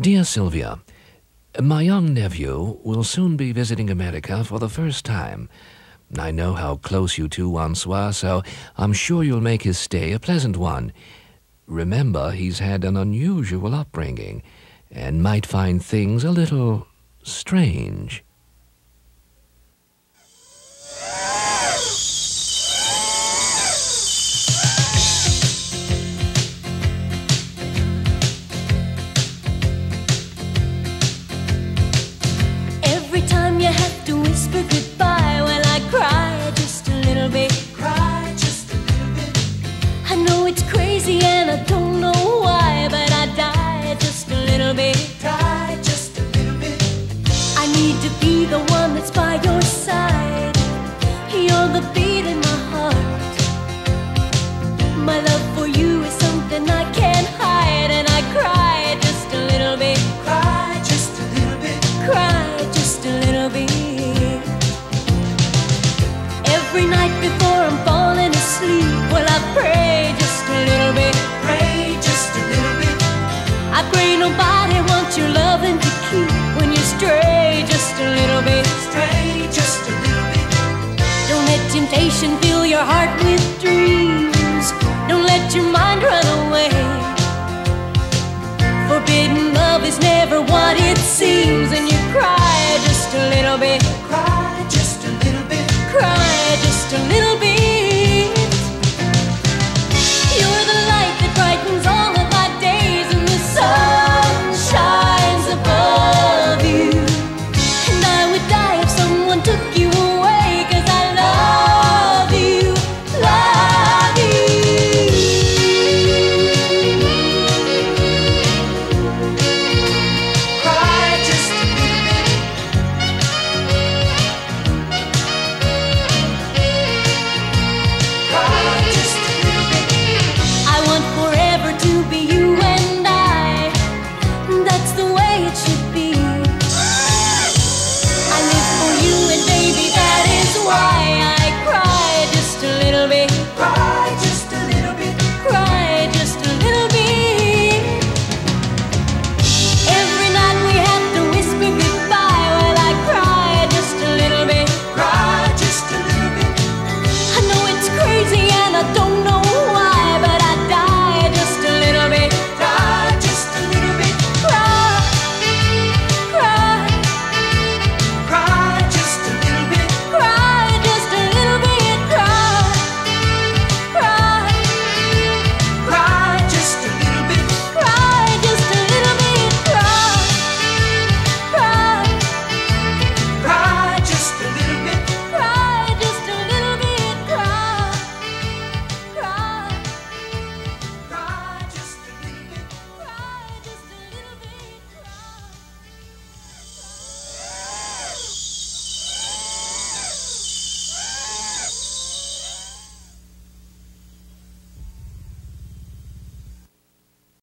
Dear Sylvia, my young nephew will soon be visiting America for the first time. I know how close you two once were, so I'm sure you'll make his stay a pleasant one. Remember, he's had an unusual upbringing and might find things a little strange. Every time you have to whisper goodbye, well, I cry just a little bit. Cry just a little bit. I know it's crazy and I don't know why, but I die just a little bit. Die just a little bit. I need to be the one that's by your side. You're the beat in my heart. My love for you is something I can't hide, and I cry just a little bit. Cry just a little bit. Cry just a little bit. Every night before I'm falling asleep, well, I pray just a little bit. Pray just a little bit. I pray nobody wants your loving to keep when you stray just a little bit. Stray just a little bit. Don't let temptation fill your heart with dreams. Don't let your mind run away. Forbidden love is never what it seems, and you cry just a little bit.